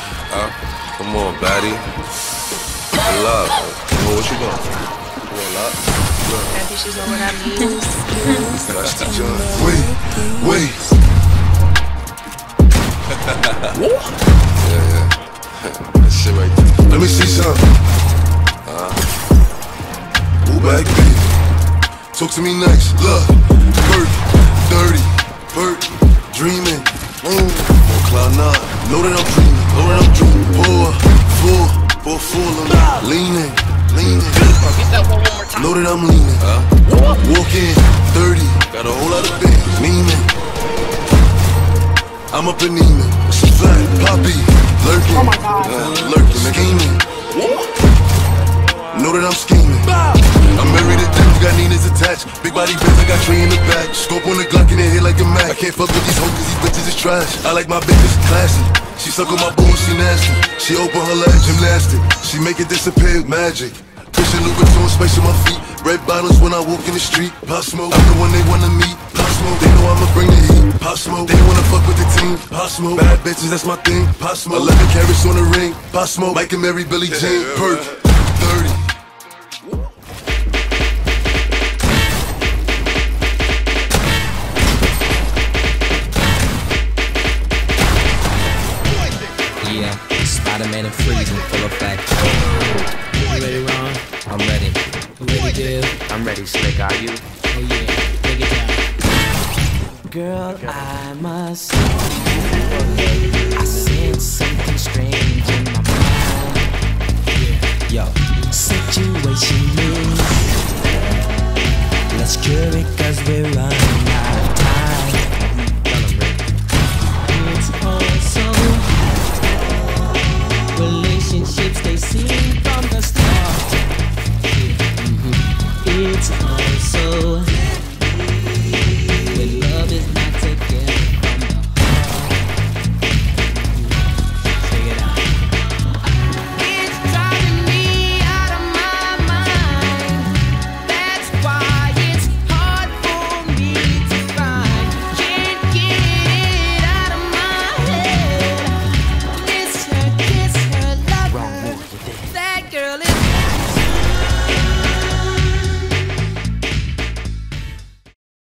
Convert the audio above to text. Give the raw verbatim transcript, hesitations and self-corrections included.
Huh? Come on, baddie. Pull up. Come on, what you doing? Pull up. That bitches know what I mean. That's the joint. Wait, wait. Yeah, yeah. That shit right there. Let me see something. Uh, Move back, baby. Talk to me nice. Look, Bert, dirty, Bert, dreaming. Mm. On cloud nine. Know that I'm dreaming. Know that I'm dreaming. Pour, full, pour full on me. Leaning, leaning. Know that I'm leaning. huh? Walk in, thirty. Got a whole lot of things. Meaning. I'm up in Neiman. She flat, Poppy, lurking. Oh my God. Uh, lurking, scheming. Know that I'm scheming. I'm married to them, got Nina's attached. Big body Benz, I got Trey in the back. Scope on the Glock in the head like a Mac. I can't fuck with these hoes cause these bitches is trash. I like my bitches classy. She suck on my boo, she nasty. She open her leg, gymnastic. She make it disappear, magic. Christian Louis Vuitton, space on my feet. Red bottles when I walk in the street. Pop Smoke, I'm the one they wanna meet. Pop Smoke, they know I'ma bring the heat. Pop Smoke, they wanna fuck with the team. Pop Smoke, bad bitches, that's my thing. Pop Smoke, eleven carats on the ring. Pop Smoke, Mike and Mary, Billie Jean. Perk, thirty. Yeah, Spider-Man and Freeze in full effect. You ready, Ron? I'm ready. You ready, Div? I'm ready, Slick, are you? Oh yeah, take it down. Girl, I must say, I sense something strange in my mind. Yo, situation is, let's cure it cause we're running out.